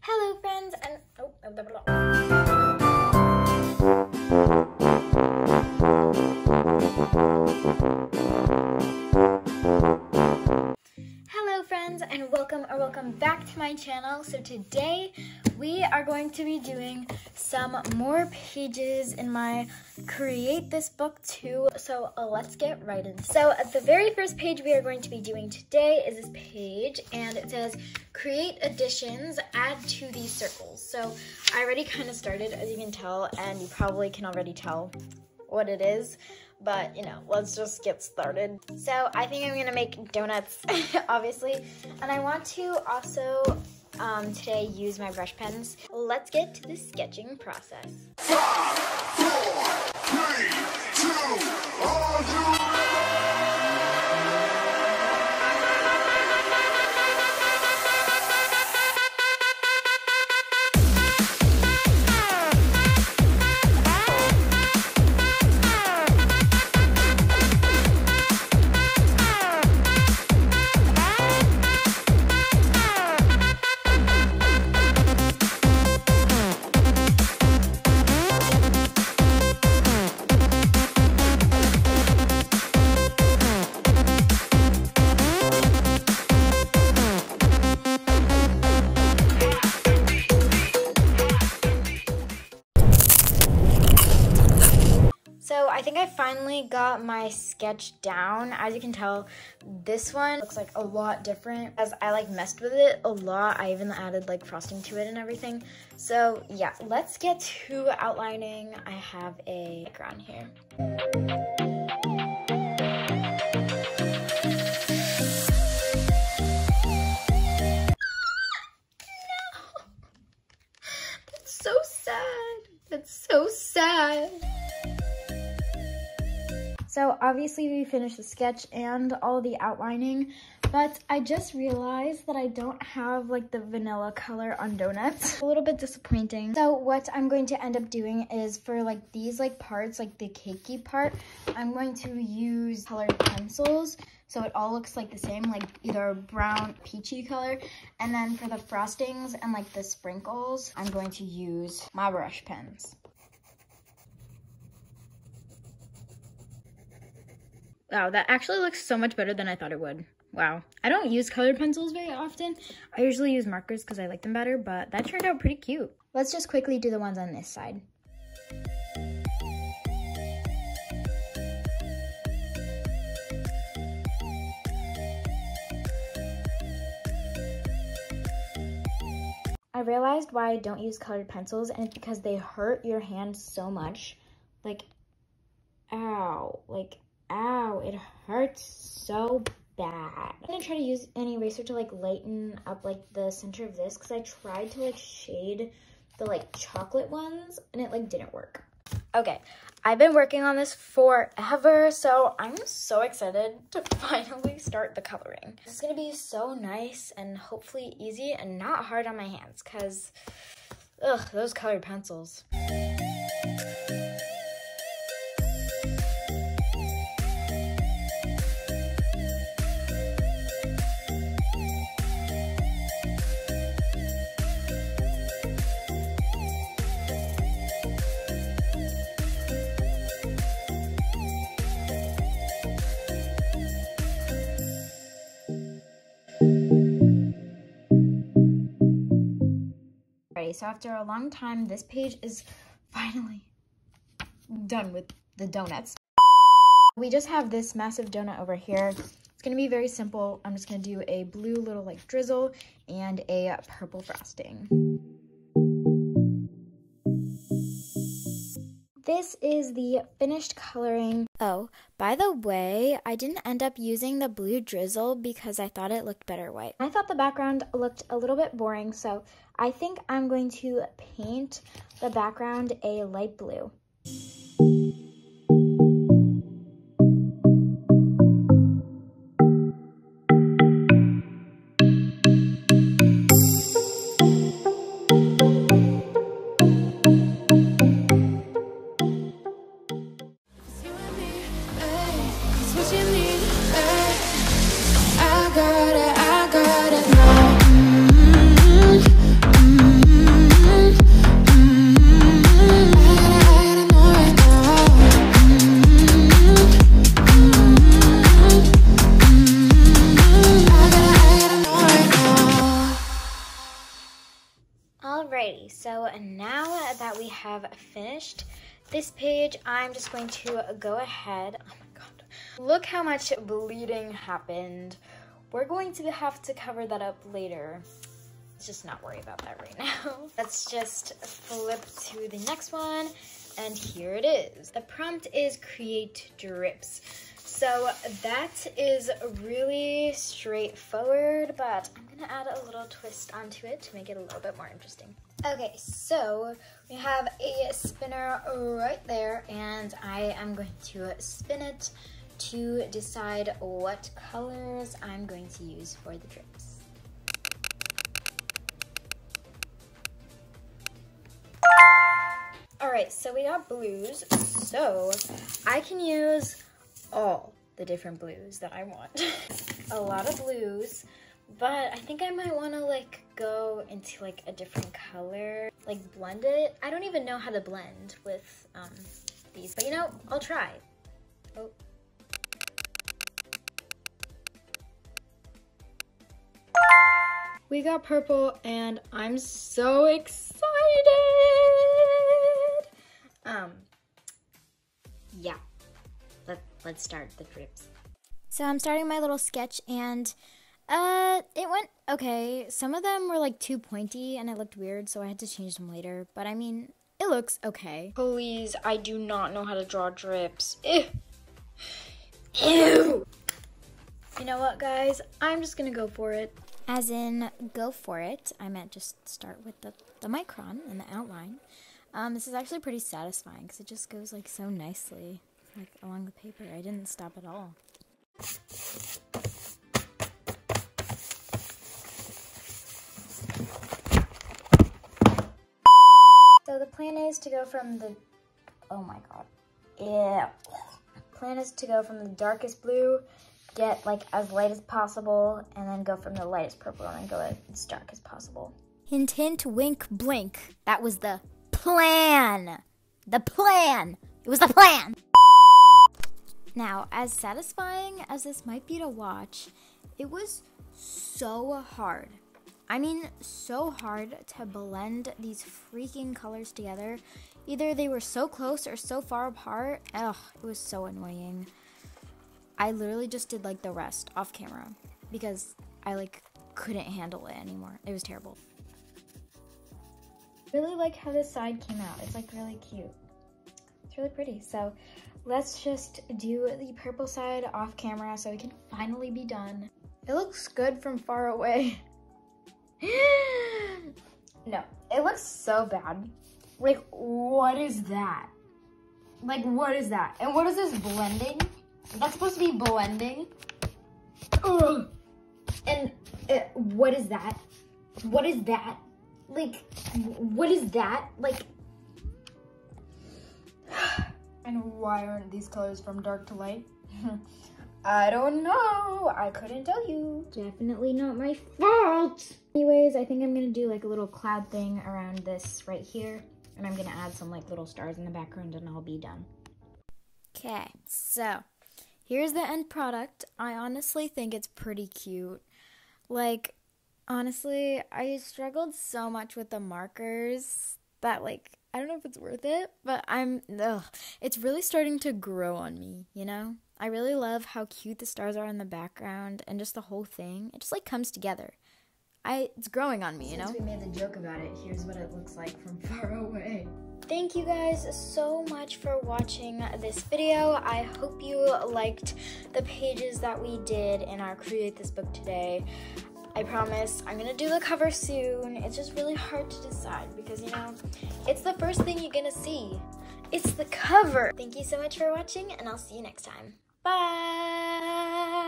Hello friends and blah, blah, blah. Hello friends and welcome back to my channel. So today we are going to be doing some more pages in my Create This Book Too. So let's get right into it. So the very first page we are going to be doing today is this page, and it says create additions, add to these circles. So I already kind of started, as you can tell, and you probably can already tell what it is, but you know, let's just get started. So I think I'm gonna make donuts, obviously, and I want to also today use my brush pens. Let's get to the sketching process. 5, 4, 3, 2, are you ready? So I think I finally got my sketch down. As you can tell, this one looks like a lot different as I like messed with it a lot. I even added like frosting to it and everything. So yeah, let's get to outlining. I have a background here. That's so sad. That's so sad. So obviously we finished the sketch and all the outlining, but I just realized that I don't have like the vanilla color on donuts. A little bit disappointing. So what I'm going to end up doing is for like these like parts, like the cakey part, I'm going to use colored pencils so it all looks like the same, like either a brown peachy color. And then for the frostings and like the sprinkles, I'm going to use my brush pens. Wow, that actually looks so much better than I thought it would. Wow. I don't use colored pencils very often. I usually use markers because I like them better, but that turned out pretty cute. Let's just quickly do the ones on this side. I realized why I don't use colored pencils, and it's because they hurt your hand so much. Like, ow. Like, ow, it hurts so bad. I'm gonna try to use an eraser to like lighten up like the center of this because I tried to like shade the like chocolate ones and it like didn't work. Okay, I've been working on this forever, so I'm so excited to finally start the coloring. This is gonna be so nice and hopefully easy and not hard on my hands because, ugh, those colored pencils. So after a long time, this page is finally done with the donuts. We just have this massive donut over here. It's gonna be very simple. I'm just gonna do a blue little like drizzle and a purple frosting. This is the finished coloring. Oh, by the way, I didn't end up using the blue drizzle because I thought it looked better white. I thought the background looked a little bit boring, so I think I'm going to paint the background a light blue. I got it now. Alrighty, so now that we have finished this page, I'm just going to go ahead. Oh my god. Look how much bleeding happened. We're going to have to cover that up later. Let's just not worry about that right now. Let's just flip to the next one, and here it is. The prompt is create drips. So that is really straightforward, but I'm gonna add a little twist onto it to make it a little bit more interesting. Okay, so we have a spinner right there, and I am going to spin it to decide what colors I'm going to use for the drips. All right, so we got blues, so I can use all the different blues that I want. A lot of blues, but I think I might want to like go into like a different color, like blend it. I don't even know how to blend with these, but you know, I'll try. Oh. We got purple and I'm so excited. Yeah. Let's start the drips. So I'm starting my little sketch, and it went okay. Some of them were like too pointy and it looked weird, so I had to change them later. But I mean, it looks okay. Please, I do not know how to draw drips. Ew. Ew. You know what, guys? I'm just gonna go for it. As in, go for it. I meant just start with the micron and the outline. This is actually pretty satisfying because it just goes like so nicely. Like along the paper. I didn't stop at all. So the plan is to go from the, oh my god, yeah. Plan is to go from the darkest blue, get like as light as possible, and then go from the lightest purple and then go as dark as possible. Hint, hint, wink, blink. That was the plan. The plan. It was the plan. Now, as satisfying as this might be to watch, it was so hard. I mean, so hard to blend these freaking colors together. Either they were so close or so far apart. Ugh, it was so annoying. I literally just did like the rest off camera because I like couldn't handle it anymore. It was terrible. Really like how this side came out. It's like really cute. It's really pretty. So let's just do the purple side off camera so we can finally be done. It looks good from far away. No, it looks so bad. Like, what is that? Like, what is that? And what is this blending? That's supposed to be blending. Ugh. And what is that? What is that? Like, what is that? Like, and why aren't these colors from dark to light? I don't know. I couldn't tell you. Definitely not my fault. Anyways, I think I'm gonna do like a little cloud thing around this right here. And I'm gonna add some like little stars in the background and I'll be done. Okay, so here's the end product. I honestly think it's pretty cute. Like, honestly, I struggled so much with the markers that like, I don't know if it's worth it, but it's really starting to grow on me, you know? I really love how cute the stars are in the background and just the whole thing. It just like comes together. It's growing on me, you know? Since we made the joke about it, here's what it looks like from far away. Thank you guys so much for watching this video. I hope you liked the pages that we did in our Create This Book today. I promise I'm gonna do the cover soon. It's just really hard to decide because, you know, it's the first thing you're gonna see. It's the cover. Thank you so much for watching and I'll see you next time. Bye!